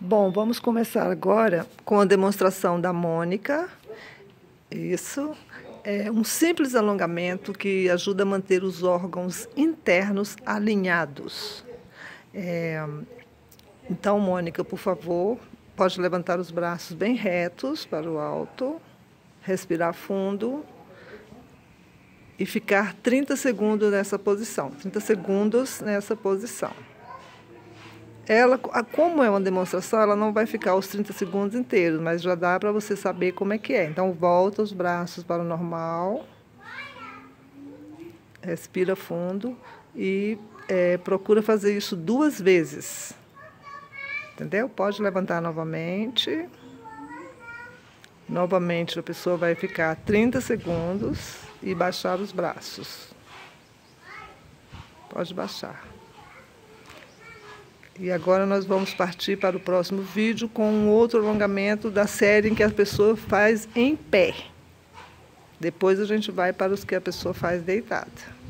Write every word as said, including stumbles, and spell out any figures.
Bom, vamos começar agora com a demonstração da Mônica. Isso é um simples alongamento que ajuda a manter os órgãos internos alinhados. É, então, Mônica, por favor, pode levantar os braços bem retos para o alto, respirar fundo e ficar trinta segundos nessa posição. trinta segundos nessa posição. Ela, como é uma demonstração, ela não vai ficar os trinta segundos inteiros, mas já dá para você saber como é que é. Então, volta os braços para o normal, respira fundo e é, procura fazer isso duas vezes. Entendeu? Pode levantar novamente. Novamente, a pessoa vai ficar trinta segundos e baixar os braços. Pode baixar. E agora nós vamos partir para o próximo vídeo com um outro alongamento da série em que a pessoa faz em pé. Depois a gente vai para os que a pessoa faz deitada.